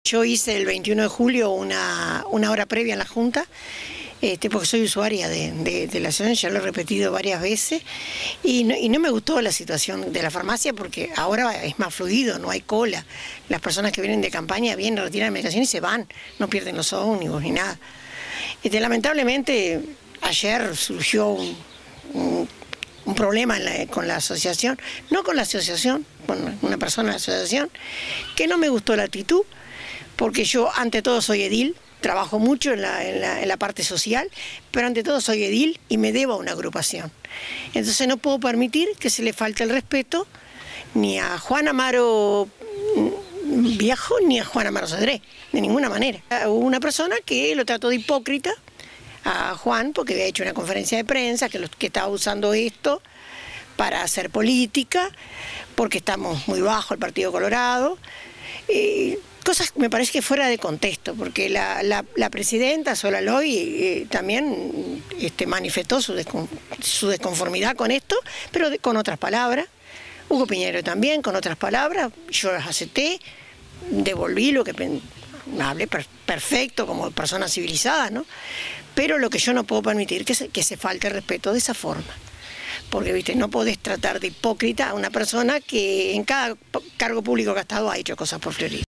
Yo hice el 21 de julio una hora previa en la Junta, porque soy usuaria de la asociación, ya lo he repetido varias veces, y no me gustó la situación de la farmacia porque ahora es más fluido, no hay cola. Las personas que vienen de campaña vienen, retiran medicación y se van, no pierden los ómnibus ni nada. Lamentablemente ayer surgió un problema con la asociación, no con la asociación, con una persona de la asociación, que no me gustó la actitud, porque yo ante todo soy edil, trabajo mucho en la parte social, pero ante todo soy edil y me debo a una agrupación. Entonces no puedo permitir que se le falte el respeto ni a Juan Amaro Viejo ni a Juan Amaro Cedré, de ninguna manera. Hubo una persona que lo trató de hipócrita a Juan porque había hecho una conferencia de prensa que estaba usando esto para hacer política, porque estamos muy bajo el Partido Colorado. Cosas me parece que fuera de contexto, porque la presidenta Sola Loy también manifestó su desconformidad con esto, pero con otras palabras. Hugo Piñero también, con otras palabras. Yo las acepté, devolví lo que hablé perfecto como persona civilizada, ¿no? Pero lo que yo no puedo permitir que se falte el respeto de esa forma. Porque, viste, no podés tratar de hipócrita a una persona que en cada cargo público que ha estado ha hecho cosas por Florida.